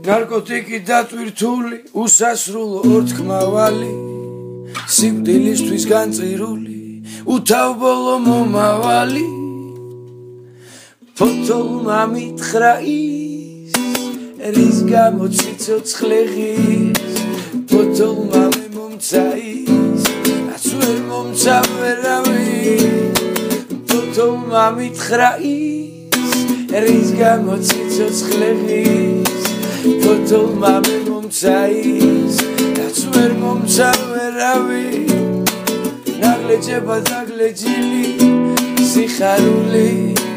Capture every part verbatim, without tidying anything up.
ნარკოტიკი დატვირთული, უსასრულო ორთქმავალი, სიკვდილისთვის განწირული, უთავბოლო მომავალი. ფოთოლმა მითხრა ის, რის გამო ციცოცხლე ღირს, ფოთოლმა მე მომცა ის, რაც ვერ მომცა ვერავინ. ფოთოლმა მითხრა ის, რის გამო ციცოცხლე ღირს, ფოთოლმა მე მომცა ის, რაც ვერ მომცა ვერავინ. ნაგლეჯება დაგლეჯილი, სიხარული,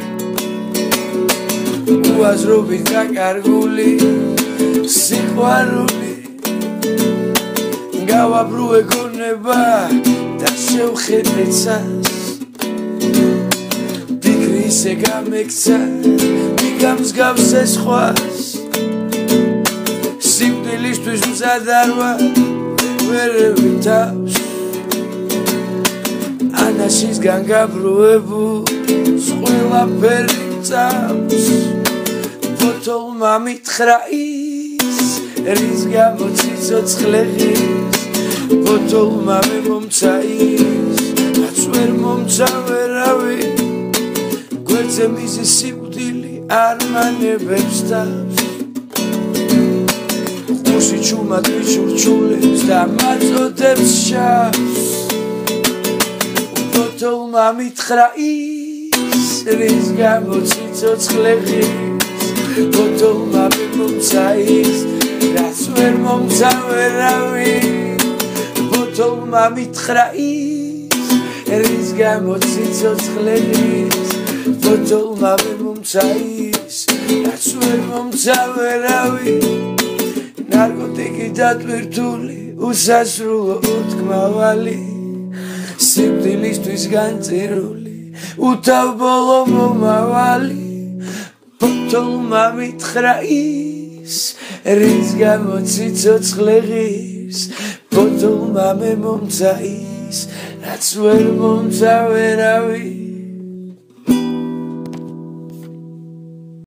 უაზრობით გაკარგული, სიყვარული. გავაბრუე გონება და შევხედე ცას, ფიქრი ისე გამექცა, მიგამსგავსე სხვას. სიკვდილისთვის მზად არ ვარ, ვერევი თავს, ანაშისგან გაბრუებულს ყველაფერი წავს. ფოთოლმა მითხრა ის, რის გამო ციცოცხლე ღირს, ფოთოლმა მე მომცა ის, რაც ვერ მომცა ვერავინ. გვერდზე მიზის სიკვდილი არ მანებებს თავს, ხუში ჩუმად მიჩურჩულებს და მაწოდებს შავს. ფოთოლმა მითხრა ის, რის გამო ციცოცხლე ღირს, ფოთოლმა მე მომცა ის, რაც ვერ მომცა ვერავინ. ფოთოლმა მითხრა ის, რის გამო ციცოცხლე ღირს, ფოთოლმა მე მომცა ის, რაც ვერ მომცა ვერავინ. ნარკოტიკი დატვირთული, უსასრულო ორთქმავალი, სიკვდილისთვის განწირული, უთავბოლო მომავალი. ფოთოლმა მითხრა ის, რის გამო ციცოცხლე ღირს, ფოთოლმა მე მომცა ის, რაც ვერ მომცა ვერავინ.